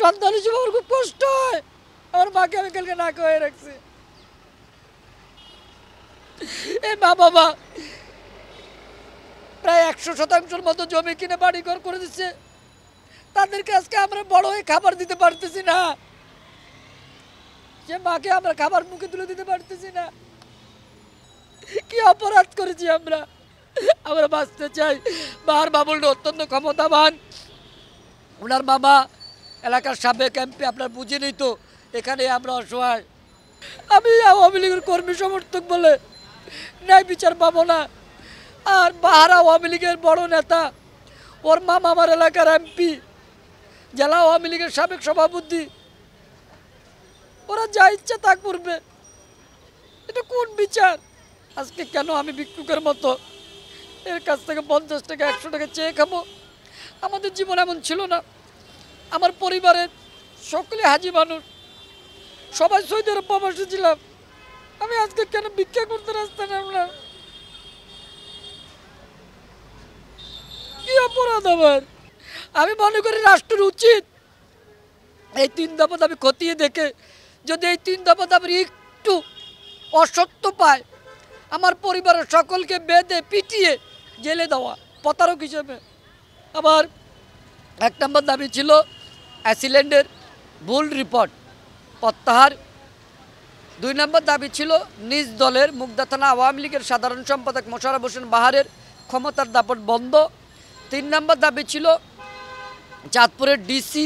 সন্তান হিসেবে আমার খুব কষ্ট হয়। আমার মাকে আমি কালকে না খাওয়াই রাখছি। এই মা বাবা প্রায় 100% মতো জমি কিনে বাড়িঘর করে দিচ্ছে, তাদেরকে আজকে আমরা বড় হয়ে খাবার দিতে পারতেছি না। সে মাকে আমরা খাবার মুখে তুলে দিতে পারতেছি না। কি অপরাধ করেছি আমরা? আমরা বাঁচতে চাই। বাহার বাবুলটা অত্যন্ত ক্ষমতাবান, ওনার মামা এলাকার সাবেক এমপি, আপনার বুঝেনি তো। এখানে আমরা অসহায়। আমি আওয়ামী লীগের কর্মী সমর্থক বলে ন্যায় বিচার পাবো না। আর বাহার আওয়ামী লীগের বড় নেতা, ওর মামা আমার এলাকার এমপি, জেলা আওয়ামী লীগের সাবেক সভাপতি, ওরা যা ইচ্ছা তা করবে। এটা কোন বিচার? আজকে কেন আমি ভিক্ষুকের মতো এর কাছ থেকে 50 টাকা 100 টাকা চেয়ে খাবো? আমাদের জীবন এমন ছিল না। আমার পরিবারের সকলে হাজি মানুষ, সবাই সৌদি আরব প্রবাসী ছিলাম। আমি আজকে কেন ভিক্ষা করতে রাস্তা নামলাম? কি অপরাধ আমার? আমি মনে করি রাষ্ট্রের উচিত এই 3 দফা দাবি খতিয়ে দেখে যদি এই 3 দফা দাবির একটু অসত্য পায়, আমার পরিবারের সকলকে বেঁধে পিটিয়ে জেলে দেওয়া প্রতারক হিসেবে। আবার 1 নম্বর দাবি ছিল অ্যাসিল্যান্ডের ভুল রিপোর্ট প্রত্যাহার। 2 নম্বর দাবি ছিল নিজ দলের মুগদা থানা আওয়ামী লীগের সাধারণ সম্পাদক মোশাররফ হোসেন বাহারের ক্ষমতার দাপট বন্ধ। 3 নম্বর দাবি ছিল চাঁদপুরের ডিসি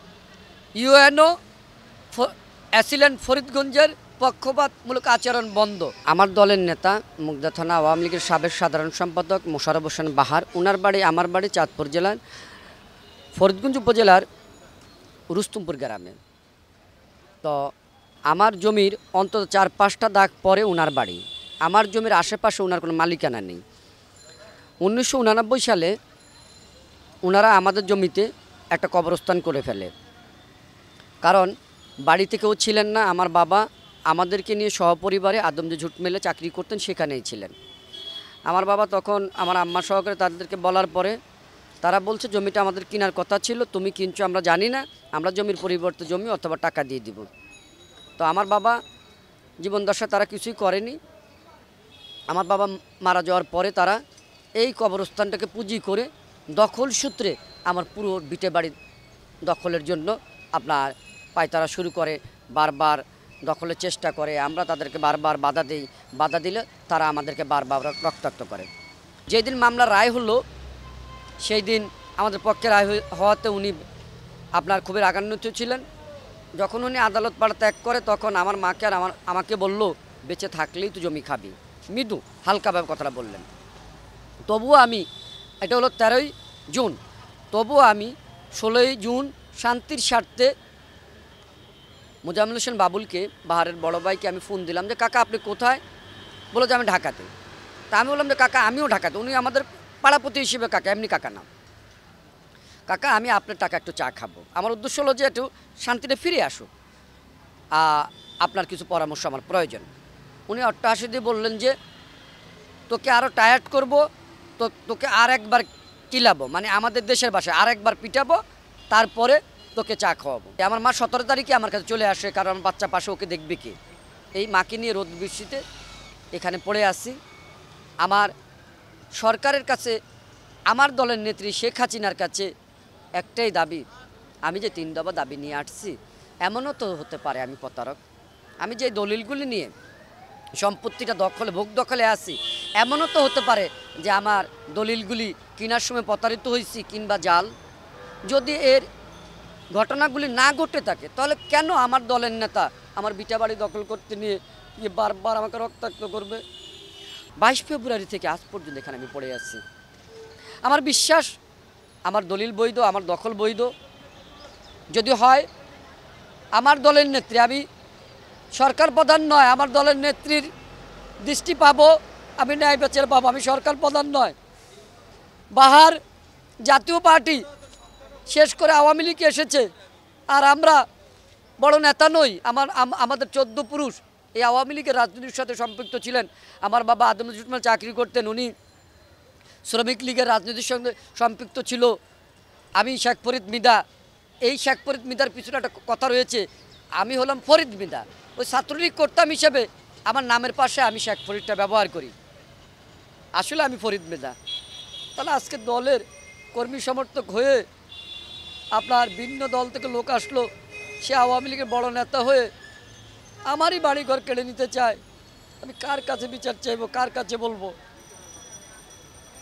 ইউএনও অ্যাসিল্যান্ড ফরিদগঞ্জের পক্ষপাতমূলক আচরণ বন্ধ। আমার দলের নেতা মুগদা থানা আওয়ামী লীগের সাবেক সাধারণ সম্পাদক মোশাররফ হোসেন বাহার, ওনার বাড়ি আমার বাড়ি চাঁদপুর জেলার ফরিদগঞ্জ উপজেলার রুস্তমপুর গ্রামে। তো আমার জমির অন্তত 4-5টা দাগ পরে ওনার বাড়ি। আমার জমির আশেপাশে ওনার কোনো মালিকানা নেই। 1989 সালে ওনারা আমাদের জমিতে একটা কবরস্থান করে ফেলে, কারণ বাড়িতে কেউ ছিলেন না। আমার বাবা আমাদেরকে নিয়ে সহপরিবারে আদমজে ঝুট মেলে চাকরি করতেন, সেখানেই ছিলেন। আমার বাবা তখন আমার আম্মা সহকারে তাদেরকে বলার পরে তারা বলছে জমিটা আমাদের কেনার কথা ছিল, তুমি কিনছো আমরা জানি না, আমরা জমির পরিবর্তে জমি অথবা টাকা দিয়ে দিব। তো আমার বাবা জীবনদশা তারা কিছুই করেনি। আমার বাবা মারা যাওয়ার পরে তারা এই কবরস্থানটাকে পুঁজি করে দখল সূত্রে আমার পুরো ভিটে বাড়ি দখলের জন্য আপনার পায়তারা শুরু করে, বারবার দখলের চেষ্টা করে। আমরা তাদেরকে বারবার বাধা দিই, বাধা দিলে তারা আমাদেরকে বারবার রক্তাক্ত করে। যেদিন মামলা রায় হলো সেই দিন আমাদের পক্ষে রায় হওয়াতে উনি আপনার খুবই রাগান্বিত ছিলেন। যখন উনি আদালত পাড়া ত্যাগ করে তখন আমার মাকে আর আমাকে বলল, বেঁচে থাকলেই তো জমি খাবি, মৃদু হালকাভাবে কথাটা বললেন। তবুও আমি, এটা হলো 13ই জুন, তবুও আমি 16ই জুন শান্তির স্বার্থে মোজাম্মেল হোসেন বাবুলকে, বাহারের বড় ভাইকে আমি ফোন দিলাম যে কাকা আপনি কোথায়? বলো যে আমি ঢাকাতে। তা আমি বললাম যে কাকা আমিও ঢাকাতে। উনি আমাদের পাড়াপতি হিসেবে কাকা, এমনি কাকা না। কাকা আমি আপনার টাকা একটু চা খাবো, আমার উদ্দেশ্য হলো যে একটু শান্তিতে ফিরে আসো, আপনার কিছু পরামর্শ আমার প্রয়োজন। উনি অট্টহাসি দিয়ে বললেন যে তোকে আরও টায়ার্ড করবো, তোকে আর একবার কিলাবো, মানে আমাদের দেশের ভাষায় আর একবার পিটাবো, তারপরে তোকে চা খাওয়াবো। আমার মা 17 তারিখে আমার কাছে চলে আসে, কারণ আমার বাচ্চা পাশে, ওকে দেখবে কি। এই মাকে নিয়ে রোদ বৃষ্টিতে এখানে পড়ে আসি। আমার সরকারের কাছে, আমার দলের নেত্রী শেখ হাসিনার কাছে একটাই দাবি, আমি যে 3 দফা দাবি নিয়ে আসছি, এমনও তো হতে পারে আমি প্রতারক। আমি যে দলিলগুলি নিয়ে সম্পত্তিটা দখলে, ভোগ দখলে আসি, এমনও তো হতে পারে যে আমার দলিলগুলি কেনার সময় প্রতারিত হয়েছি কিংবা জাল। যদি এর ঘটনাগুলি না ঘটে থাকে তাহলে কেন আমার দলের নেতা আমার ভিটা বাড়ি দখল করতে নিয়ে বারবার আমাকে রক্তাক্ত করবে? 22 ফেব্রুয়ারি থেকে আজ পর্যন্ত এখানে আমি পড়ে আছি। আমার বিশ্বাস আমার দলিল বৈধ, আমার দখল বৈধ। যদি হয় আমার দলের নেত্রী, আমি সরকার প্রধান নয়, আমার দলের নেত্রীর দৃষ্টি পাবো, আমি ন্যায় বিচার পাবো। আমি সরকার প্রধান নয়। বাহার জাতীয় পার্টি শেষ করে আওয়ামী লীগ এসেছে, আর আমরা বড় নেতা নই। আমাদের 14 পুরুষ এই আওয়ামী লীগের রাজনীতির সাথে সম্পৃক্ত ছিলেন। আমার বাবা আদমজে ঝুট মেলে চাকরি করতেন, উনি শ্রমিক লীগের রাজনীতির সঙ্গে সম্পৃক্ত ছিল। আমি শেখ ফরিদ মিদা এই শেখ ফরিদ মিদার পিছনে একটা কথা রয়েছে, আমি হলাম ফরিদ মিদা, ওই ছাত্রলীগ করতাম হিসেবে আমার নামের পাশে আমি শেখ ফরিদটা ব্যবহার করি, আসলে আমি ফরিদ মিদা। তাহলে আজকে দলের কর্মী সমর্থক হয়ে আপনার ভিন্ন দল থেকে লোক আসলো, সে আওয়ামী লীগের বড় নেতা হয়ে আমারই বাড়িঘর কেড়ে নিতে চায়, আমি কার কাছে বিচার চাইবো, কার কাছে বলবো?